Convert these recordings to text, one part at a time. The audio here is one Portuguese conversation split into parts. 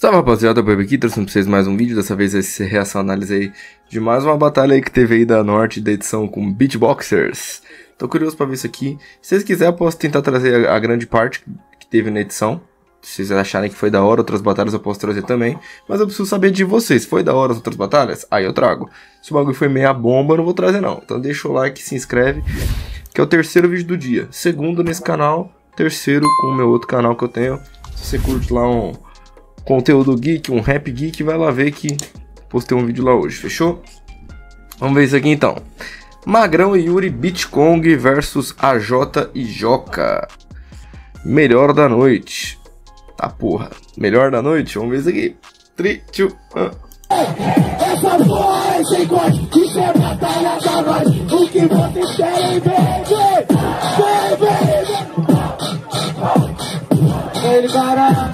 Salve rapaziada, o Bebê aqui, trouxe pra vocês mais um vídeo. Dessa vez essa reação análise aí de mais uma batalha aí que teve aí da Norte da edição com Beatboxers. Tô curioso pra ver isso aqui. Se vocês quiserem eu posso tentar trazer a grande parte que teve na edição. Se vocês acharem que foi da hora, outras batalhas eu posso trazer também. Mas eu preciso saber de vocês, foi da hora as outras batalhas? Aí eu trago. Se o bagulho foi meia bomba eu não vou trazer não. Então deixa o like, se inscreve, que é o terceiro vídeo do dia. Segundo nesse canal, terceiro com o meu outro canal que eu tenho. Se você curte lá um conteúdo geek, um rap geek, vai lá ver que postei um vídeo lá hoje, fechou? Vamos ver isso aqui então. Magrão e Yuri Beatkong versus AJ e Joca. Melhor da noite. Tá porra, melhor da noite? Vamos ver isso aqui. 3, 2, 1. Essa porra é sem corte, isso é batalha da noite. O que vocês querem ver? Vem! Ele, cara!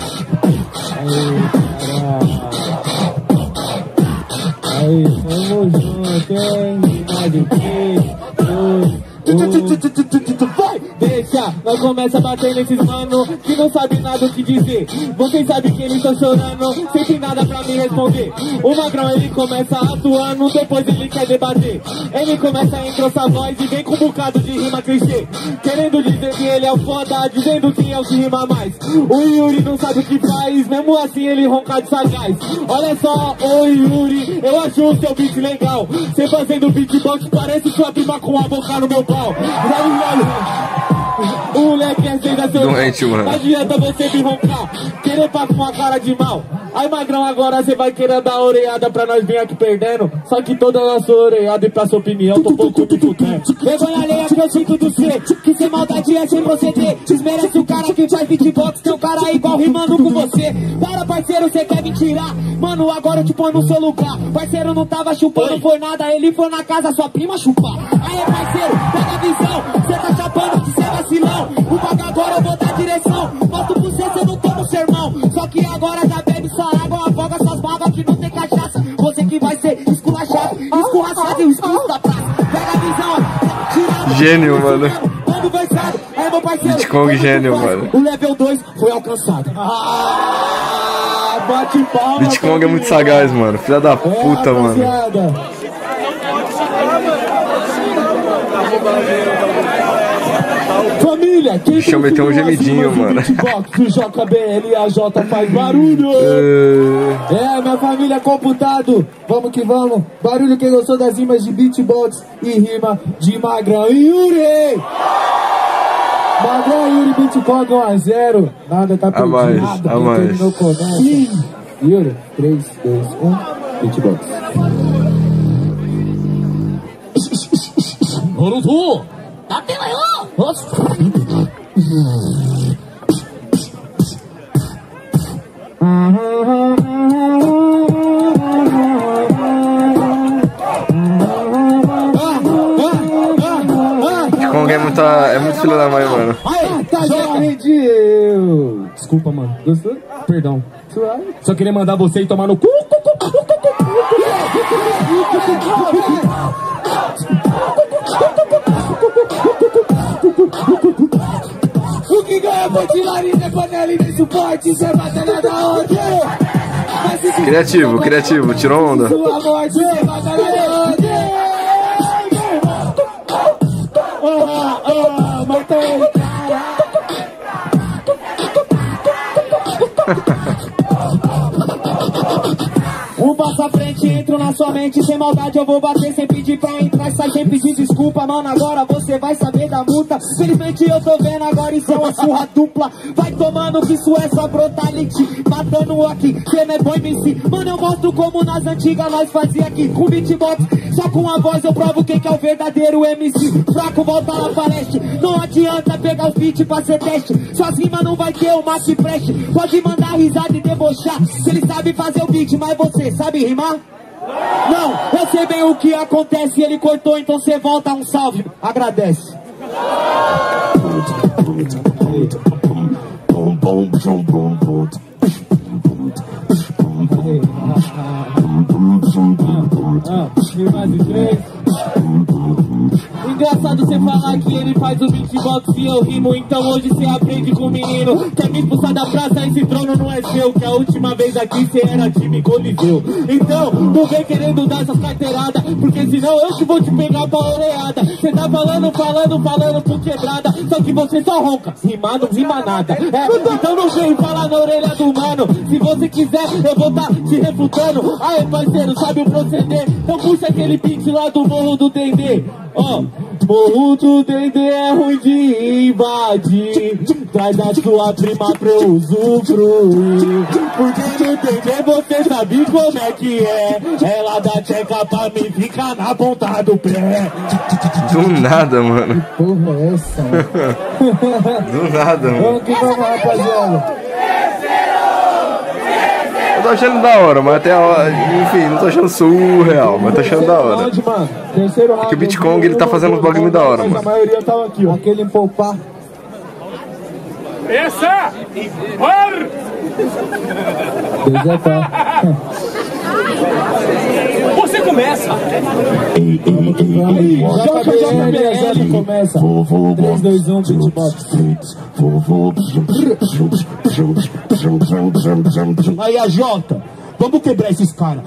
Aí, tamo junto, hein? Vai! Deixa, nós começa a bater nesses mano que não sabe nada o que dizer. Vocês sabem que eles estão chorando, sem ter nada pra me responder. O Magrão ele começa atuando, depois ele quer debater. Ele começa a engrossar a voz e vem com um bocado de rima clichê, querendo dizer que ele é o foda, dizendo que é o que rima mais. O Yuri não sabe o que faz, mesmo assim ele ronca de sagaz. Olha só, ô Yuri, eu acho o seu beat legal. Você fazendo beatbox parece sua prima com a boca no meu pau. O moleque é sensacional. Doente, mano. Não adianta você me roncar, querer pá com a cara de mal. Aí, Magrão, agora você vai querer dar oreada pra nós vir aqui perdendo. Só que toda a sua oreada e pra sua opinião, tô pouco me fudendo. Vergonha alheia que eu sinto do ser, que sem maldade é sem proceder. Desmerece o cara que faz beatbox, tem um cara igual rimando com você. Para, parceiro, você quer me tirar? Mano, agora eu te põe no seu lugar. Parceiro não tava chupando, foi nada, ele foi na casa sua prima chupar. Aí, parceiro, pega a visão, cê tá chapando que cê é vacilão. O bagulho agora eu vou dar direção, mostro pra cê não toma um sermão. Só que agora já bebe sua água, afoga suas mágoas que não tem cachaça. Você que vai ser esculachado, escorraçado e o expulso da praça. Pega a visão, tira. Gênio, mano. Quando versado, é meu parceiro. Beatkong gênio, mano. O level 2 foi alcançado. Bate palma. Beatkong é muito sagaz, mano. Filha da puta, mano. Família, quem Deixa eu meter um gemidinho, mano. O Joca BL e a J faz barulho. É, minha família, computado. Vamos que vamos. Barulho quem gostou das rimas de beatbox e rima de Magrão e Yuri. Magrão e Yuri Beatkong 1-0. Nada tá perdido. Nada. A mais. Terminou com essa. Yuri, 3, 2, 1. Beatbox. Naruto! Tá pela eu! Beatkong é muito filho da mãe, mano. Aí, tá já rendiu! Desculpa, mano. Gostou? Perdão. Só queria mandar você ir tomar no cu. O que ganha botilarina é panela e nem suporte. Isso é batalha da onde? Criativo, tirou onda. Sua morte, isso é batalha da onde? Matou ele, cara. Um passo à frente, entro na sua mente. Sem maldade eu vou bater sem pedir pra entrar. Sai sem pedir desculpa, mano, agora você vai saber da multa. Felizmente eu tô vendo agora, isso é uma surra dupla. Vai tomando que isso é só brutality. Matando aqui, cê não é bom MC. Mano, eu mostro como nas antigas nós fazia aqui com beatbox. Só com a voz eu provo quem que é o verdadeiro MC. Fraco volta lá pra leste. Não adianta pegar os beats pra ser teste. Suas rimas não vai ter uma que preste. Pode mandar risada e debochar. Ele sabe fazer o beat, mas você sabe rimar? Não, eu sei bem o que acontece. Ele cortou, então você volta, um salve. Agradece. Engraçado você falar que ele faz o beatbox e eu rimo. Então hoje cê aprende com o menino. Quer me expulsar da praça, esse trono não é seu. Que a última vez aqui cê era time Coliseu. Então, não vem querendo dar essas carteiradas, porque senão eu que vou te pegar pra orelhada. Cê tá falando por quebrada, só que você só ronca, rimar não rima nada. Então não vem falar na orelha do mano. Se você quiser, eu vou tá te refutando. Aê, parceiro, sabe o proceder? Então puxa aquele beat lá do Morro do Dendê. Ó, Morro do Dendê é ruim de invadir. Traz a sua prima pra eu usufruir. Porque no Dendê você sabe como é que é. Ela dá tcheca pra mim, fica na ponta do pé. Do nada, mano. Porra, é essa? Do nada, mano. Vamos que vamos, rapaziada. Eu tô achando da hora, mas até a hora, enfim, não tô achando surreal, mas tô achando da hora. Porque o Bitcong, ele tá fazendo uns bagulho muito da hora, mano. A maioria tava aqui, ó. Aquele poupar. Essa! Or! Você começa! JBL começa. 3, 2, 1, beatbox. Aí a Jota, vamos quebrar esses caras.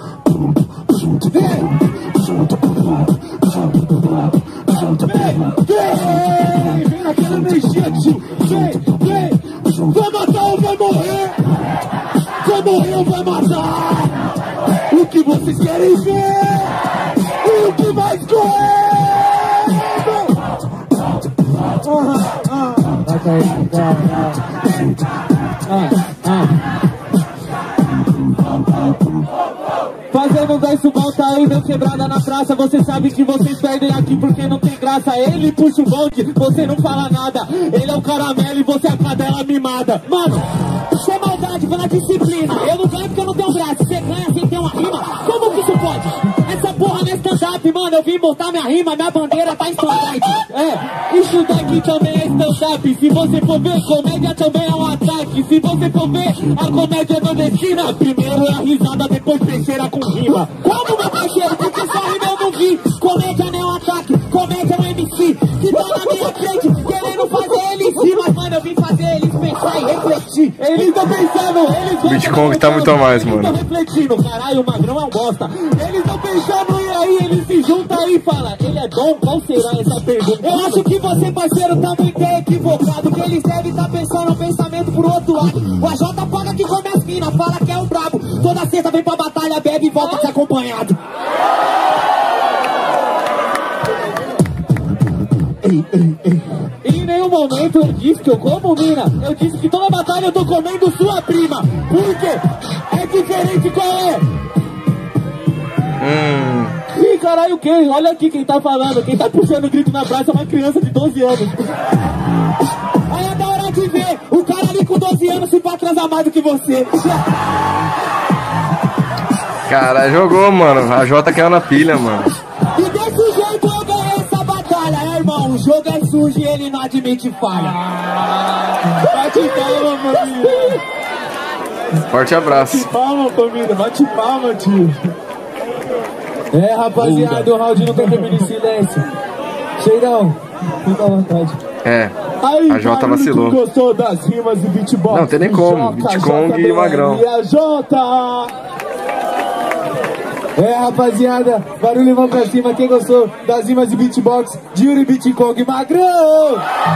Vem naquela energia, tio. Vem. Vai matar ou vai morrer? Vai morrer ou vai matar? O que vocês querem ver? O que mais correr? Fazendo 10 volta aí, meu quebrada na praça. Você sabe que vocês perdem aqui porque não tem graça. Ele puxa o bonde, você não fala nada. Ele é o caramelo e você é a cadela mimada. Mano, isso é maldade pela disciplina. Eu não ganho porque eu não tenho graça. Você ganha sem ter uma rima. Como que isso pode? Essa porra não é stand-up, mano. Eu vim botar minha rima, minha bandeira tá em stand-up. Isso daqui também é stand-up. Se você for ver, comédia também é um ataque. Se você for ver, a comédia nordestina, primeiro é a risada, depois terceira com rima. Como, meu parceiro? Porque só rima eu não vi. Comédia não é um ataque, comédia é um MC. Que tá na minha frente, querendo fazer eles rir. Mas, mano, eu vim fazer eles pensar e refletir. Eles tão pensando, eles vão... Bitcong tá muito a mais, mano. Eles tão refletindo, caralho, o Magrão é um bosta. Eles tão pensando, e aí eles se juntam aí e falam: ele é bom? Qual será essa pergunta? Eu acho que você, parceiro, tá muito equivocado. Que eles devem estar pensando um pensamento pro outro lado. O AJ paga que come as minas, fala que é um brabo. Toda sexta vem pra batalha, bebe e volta se acompanhado. Em nenhum momento eu disse que eu como mina. Eu disse que toda batalha eu tô comendo sua prima. Por quê? É diferente, qual é? Ih, caralho, quem? Olha aqui quem tá falando. Quem tá puxando o grito na praça é uma criança de 12 anos. Aí é da hora de ver o cara ali com 12 anos se pode atrasar mais do que você. Cara, jogou, mano. A Jota caiu na pilha, mano. E desse jeito eu ganhei essa batalha, irmão. O jogo é sujo e ele não admite falha. Bate palma, família. Forte abraço. Bate palma, família. Bate palma, tio. Rapaziada, o round nunca termina em silêncio. Cheirão, fica à vontade. A Jota vacilou. Gostou das rimas e beatbox? Não, tem nem como. Bitcong e Magrão. E a Jota! Rapaziada, barulho vão pra cima. Quem gostou das rimas e beatbox? Yuri, Bitcong e Magrão!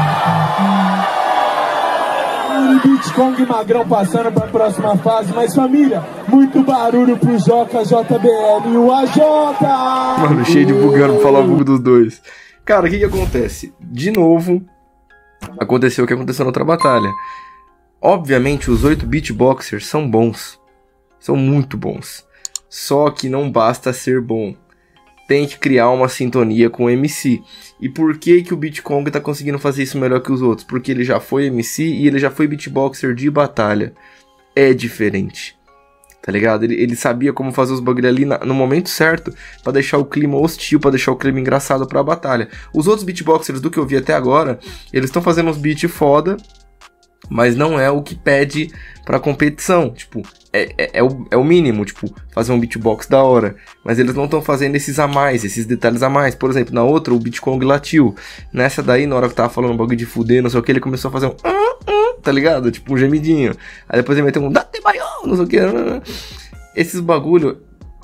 Yuri, Bitcong e Magrão passando pra próxima fase. Mas família, muito barulho pro Joca, JBL e o AJ! Mano, cheio de bugando pra falar o bug dos dois. Cara, o que acontece? De novo, aconteceu o que aconteceu na outra batalha. Obviamente, os 8 beatboxers são bons. São muito bons. Só que não basta ser bom. Tem que criar uma sintonia com o MC. E por que que o Bitcong tá conseguindo fazer isso melhor que os outros? Porque ele já foi MC e ele já foi beatboxer de batalha. É diferente. Tá ligado? Ele sabia como fazer os bagulho ali no momento certo, pra deixar o clima hostil, pra deixar o clima engraçado pra batalha. Os outros beatboxers do que eu vi até agora, eles estão fazendo uns beats foda, mas não é o que pede pra competição. Tipo, é o mínimo, tipo, fazer um beatbox da hora. Mas eles não estão fazendo esses a mais, esses detalhes a mais. Por exemplo, na outra, o Bitcong latiu. Nessa daí, na hora que tava falando um bagulho de fuder, não sei o que, ele começou a fazer um tá ligado? Tipo, um gemidinho. Aí depois ele meteu um date maior, não sei o que. Esses bagulho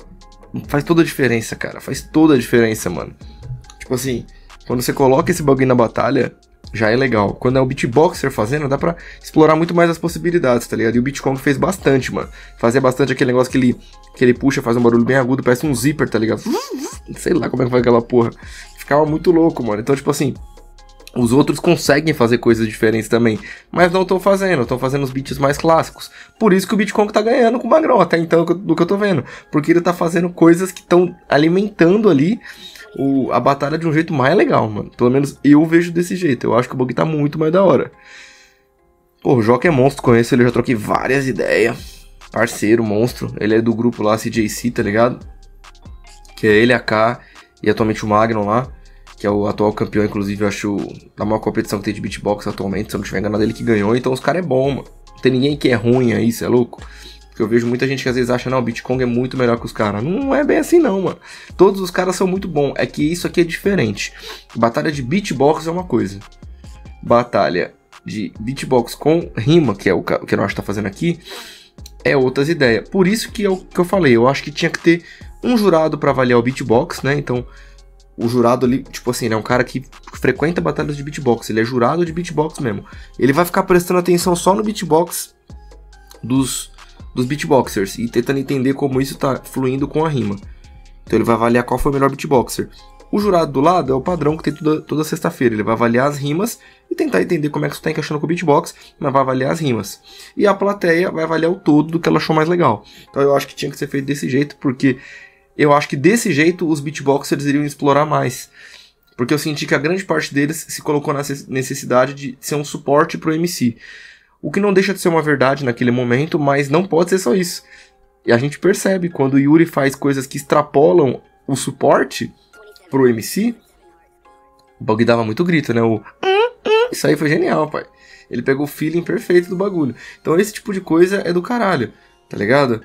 faz toda a diferença, cara. Faz toda a diferença, mano. Tipo assim, quando você coloca esse bagulho na batalha, já é legal. Quando é o beatboxer fazendo, dá pra explorar muito mais as possibilidades, tá ligado? E o Bitcong fez bastante, mano. Fazia bastante aquele negócio que ele puxa, faz um barulho bem agudo, parece um zíper, tá ligado? Sei lá como é que vai aquela porra. Ficava muito louco, mano. Então, tipo assim, os outros conseguem fazer coisas diferentes também, mas não estão fazendo os beats mais clássicos. Por isso que o Bitcong tá ganhando com o Magrão, até então, do que eu tô vendo. Porque ele tá fazendo coisas que estão alimentando ali a batalha de um jeito mais legal, mano. Pelo menos eu vejo desse jeito. Eu acho que o bagulho tá muito mais da hora. Pô, o Joca é monstro, conheço ele, eu já troquei várias ideias. Parceiro, monstro. Ele é do grupo lá, CJC, tá ligado? Que é ele, a K e atualmente o Magnum lá, que é o atual campeão, inclusive, eu acho, da maior competição que tem de beatbox atualmente, se eu não tiver enganado, ele que ganhou. Então os caras é bom, mano. Não tem ninguém que é ruim aí, cê é louco? Porque eu vejo muita gente que às vezes acha, não, o Bitcong é muito melhor que os caras. Não é bem assim não, mano. Todos os caras são muito bons. É que isso aqui é diferente. Batalha de beatbox é uma coisa. Batalha de beatbox com rima, que é o que nós tá fazendo aqui, é outras ideias. Por isso que é o que eu falei. Eu acho que tinha que ter um jurado pra avaliar o beatbox, né? Então, o jurado ali, tipo assim, ele é um cara que frequenta batalhas de beatbox. Ele é jurado de beatbox mesmo. Ele vai ficar prestando atenção só no beatbox dos beatboxers e tentando entender como isso tá fluindo com a rima. Então ele vai avaliar qual foi o melhor beatboxer. O jurado do lado é o padrão que tem toda sexta-feira. Ele vai avaliar as rimas e tentar entender como é que isso tá encaixando com o beatbox, mas vai avaliar as rimas. E a plateia vai avaliar o todo do que ela achou mais legal. Então eu acho que tinha que ser feito desse jeito, porque eu acho que desse jeito os beatboxers iriam explorar mais. Porque eu senti que a grande parte deles se colocou na necessidade de ser um suporte pro MC. O que não deixa de ser uma verdade naquele momento, mas não pode ser só isso. E a gente percebe, quando o Yuri faz coisas que extrapolam o suporte pro MC, o bagulho dava muito grito, né? Isso aí foi genial, pai. Ele pegou o feeling perfeito do bagulho. Então esse tipo de coisa é do caralho, tá ligado?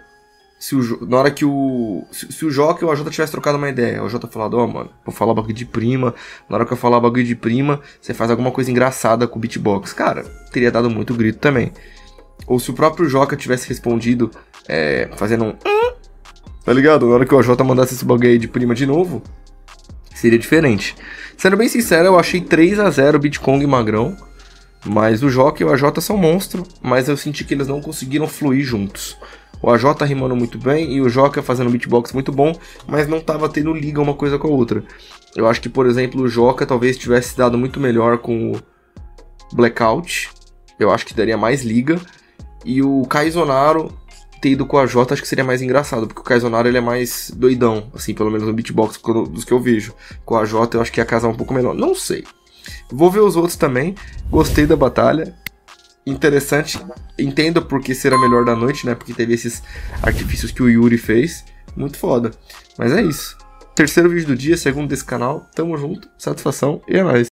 Na hora que se o Joca e o AJ tivesse trocado uma ideia, o AJ falado, ó, mano, vou falar bagulho de prima. Na hora que eu falar bagulho de prima, você faz alguma coisa engraçada com o beatbox. Cara, teria dado muito grito também. Ou se o próprio Joca tivesse respondido fazendo um tá ligado? Na hora que o AJ mandasse esse bagulho aí de prima de novo, seria diferente. Sendo bem sincero, eu achei 3-0 Bitcong e Magrão. Mas o Joca e o AJ são monstros, mas eu senti que eles não conseguiram fluir juntos. O AJ rimando muito bem e o Joca fazendo beatbox muito bom, mas não tava tendo liga uma coisa com a outra. Eu acho que, por exemplo, o Joca talvez tivesse dado muito melhor com o Blackout. Eu acho que daria mais liga. E o Kaizonaro ter ido com o AJ acho que seria mais engraçado, porque o Kaizonaro ele é mais doidão, assim, pelo menos no beatbox dos que eu vejo. Com o AJ eu acho que ia casar um pouco melhor. Não sei. Vou ver os outros também. Gostei da batalha. Interessante, entendo porque será melhor da noite, né? Porque teve esses artifícios que o Yuri fez. Muito foda. Mas é isso. Terceiro vídeo do dia, segundo desse canal. Tamo junto, satisfação e é nóis.